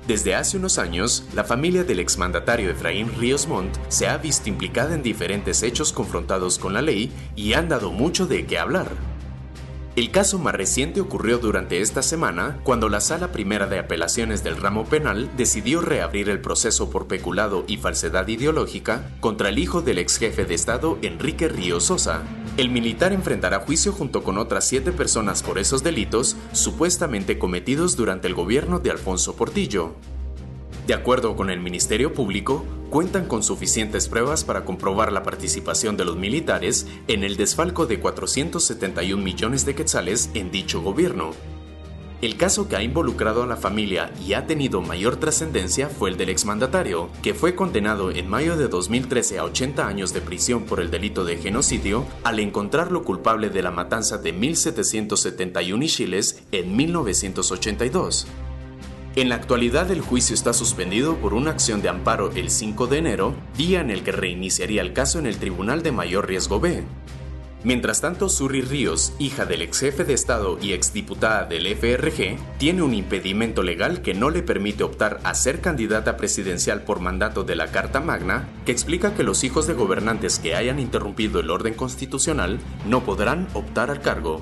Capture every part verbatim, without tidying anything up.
Desde hace unos años, la familia del exmandatario Efraín Ríos Montt se ha visto implicada en diferentes hechos confrontados con la ley y han dado mucho de qué hablar. El caso más reciente ocurrió durante esta semana, cuando la Sala Primera de Apelaciones del Ramo Penal decidió reabrir el proceso por peculado y falsedad ideológica contra el hijo del ex jefe de Estado Enrique Ríos Sosa. El militar enfrentará juicio junto con otras siete personas por esos delitos supuestamente cometidos durante el gobierno de Alfonso Portillo. De acuerdo con el Ministerio Público, cuentan con suficientes pruebas para comprobar la participación de los militares en el desfalco de cuatrocientos setenta y un millones de quetzales en dicho gobierno. El caso que ha involucrado a la familia y ha tenido mayor trascendencia fue el del exmandatario, que fue condenado en mayo de dos mil trece a ochenta años de prisión por el delito de genocidio al encontrarlo culpable de la matanza de mil setecientos setenta y uno ixíles en mil novecientos ochenta y dos. En la actualidad el juicio está suspendido por una acción de amparo el cinco de enero, día en el que reiniciaría el caso en el Tribunal de Mayor Riesgo B. Mientras tanto, Surri Ríos, hija del ex jefe de Estado y exdiputada del F R G, tiene un impedimento legal que no le permite optar a ser candidata presidencial por mandato de la Carta Magna, que explica que los hijos de gobernantes que hayan interrumpido el orden constitucional no podrán optar al cargo.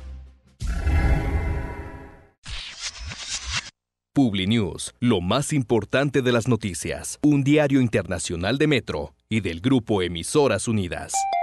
Publinews, lo más importante de las noticias, un diario internacional de Metro y del Grupo Emisoras Unidas.